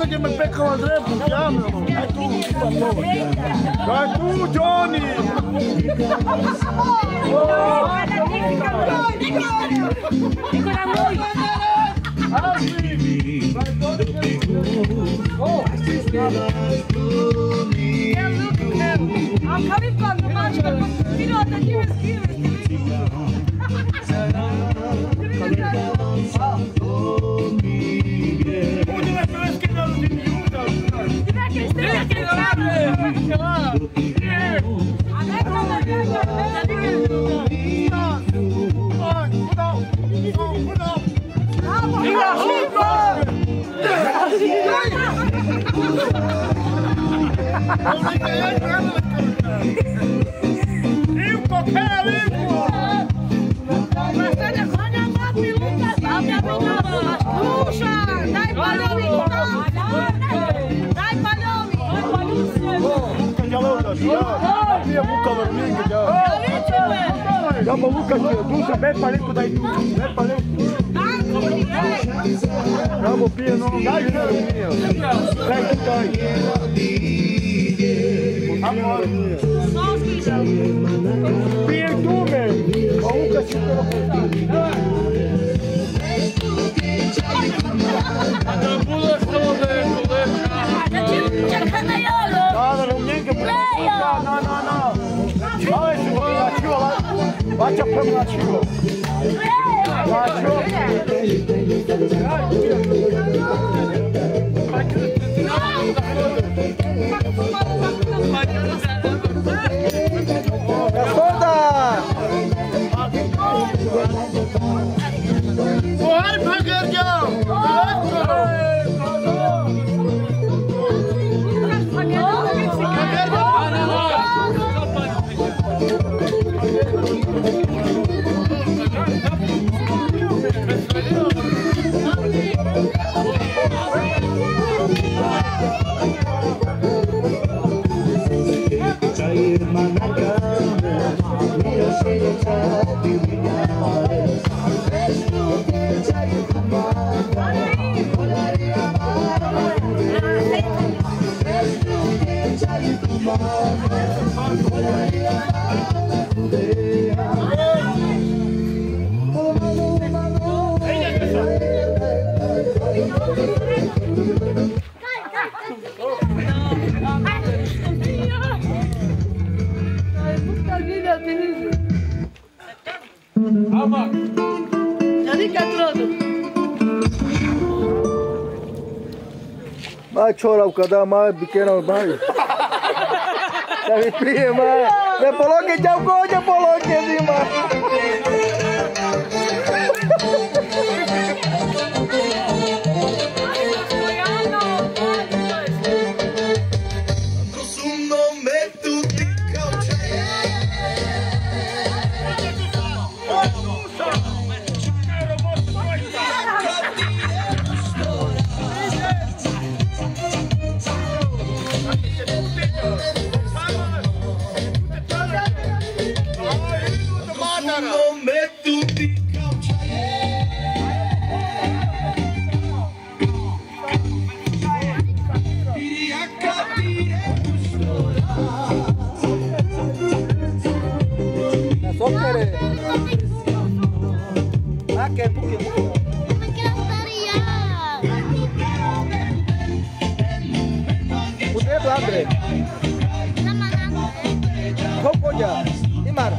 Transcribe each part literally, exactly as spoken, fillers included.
guarda che mi peccano al drepo, chiamalo. È tu, vai tu, Johnny. I'm coming from the march, you know, the nearest here. Dama Luka duša, bez paliko daj tu, bez paliko. Damo pije, no, daj ne razumije. Daj tu daj. Pije tu me, a Luka si to naposti. A da budeš to da je kolega. Čekaj na jolo. Da, da, rumljenke. No, no, no. Daj se bo načio, bača prvo načio. Načio. Gospoda! Pohaj pagerđa! Mai čoravka, da, mai bikena, mai. Da mi prije, mai. Ne poloke, ćao kođe poloke, zima. Andre. Koliko ja? Imar.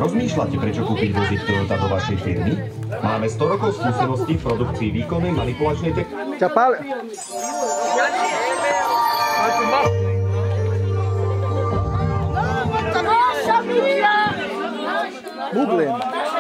Rozmýšľate, prečo kúpiť vozík Toyota do vašej firmy? Máme sto rokov skúseností v produkcii výkonnej manipulačnej techniky. Čapal. Google.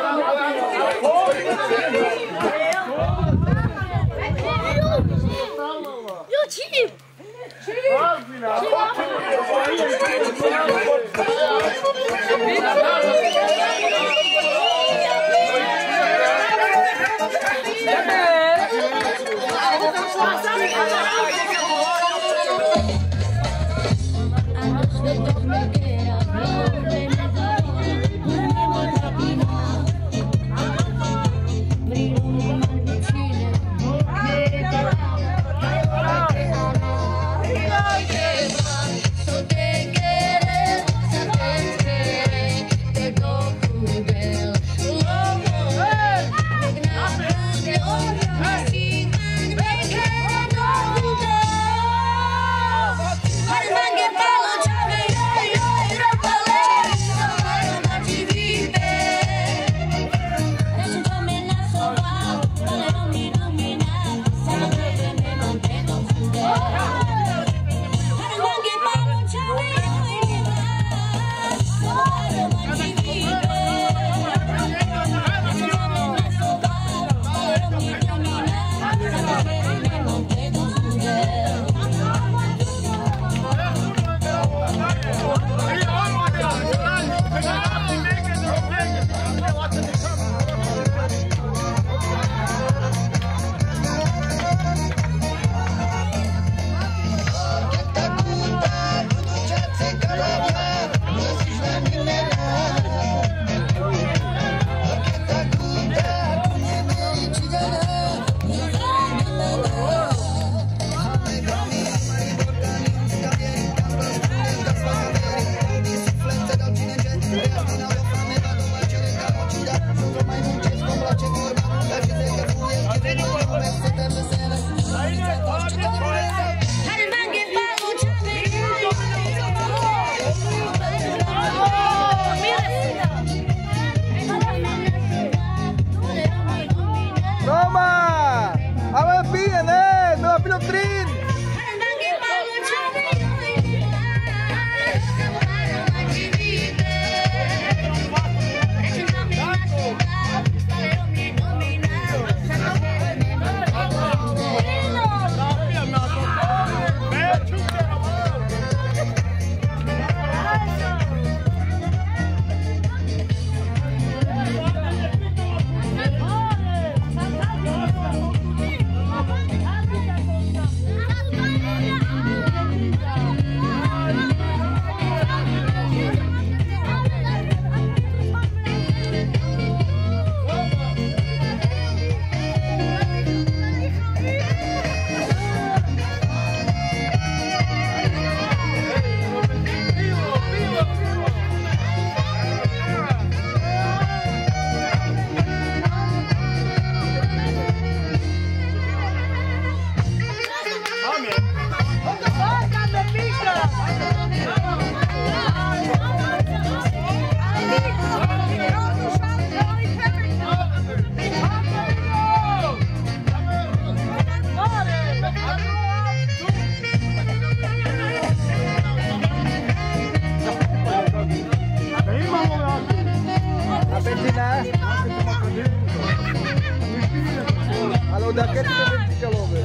da che ti metti calore?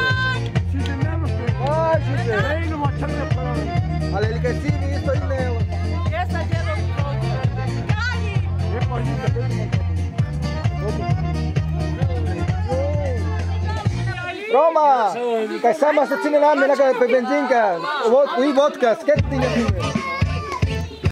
Ah, ci sei. Alle lì che si visto in neo. Roma, kaj sama se cine nami na benzinka, i vodka, skeptinja.